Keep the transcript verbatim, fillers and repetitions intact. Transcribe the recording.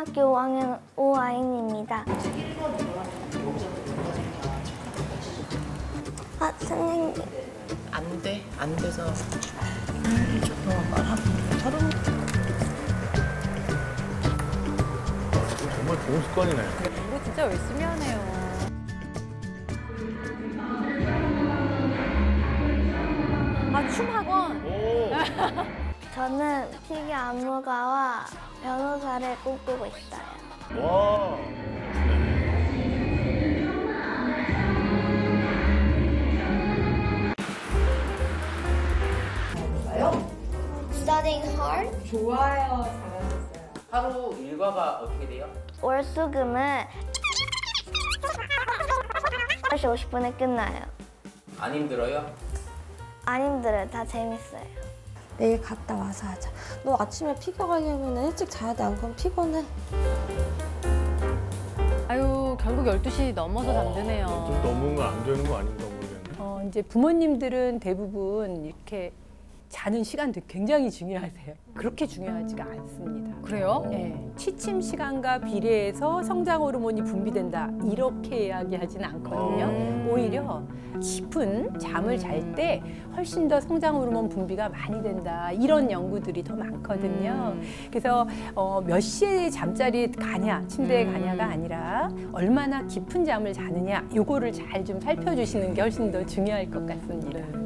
초등학교 오 학년 오아인입니다. 아, 선생님. 안 돼. 안 돼서 일 초 동안 말하고 서로. 정말 좋은 습관이네. 공부 진짜 열심히 하네요. 아, 춤 학원? 오. 저는 피겨 안무가와 변호사를 꿈꾸고 있어요. 와. Studying hard? 좋아요. 잘하셨어요. 하루 일과가 어떻게 돼요? 월수금은 여덟 시 오십 분에 끝나요. 안 힘들어요? 안 힘들어요. 다 재밌어요. 내일 갔다 와서 하자. 너 아침에 피겨 가려면 일찍 자야 돼. 안 그럼 피곤해. 아유, 결국 열두 시 넘어서 잠드네요. 좀 넘으면 안 되는 거 아닌가 모르겠네. 어, 이제 부모님들은 대부분 이렇게 자는 시간도 굉장히 중요하세요. 그렇게 중요하지가 않습니다. 그래요? 네, 취침 시간과 비례해서 성장 호르몬이 분비된다 이렇게 이야기하지는 않거든요. 음. 오히려 깊은 잠을 잘 때 훨씬 더 성장 호르몬 분비가 많이 된다 이런 연구들이 더 많거든요. 그래서 어, 몇 시에 잠자리 가냐, 침대에 가냐가 아니라 얼마나 깊은 잠을 자느냐 요거를 잘 좀 살펴주시는 게 훨씬 더 중요할 것 같습니다.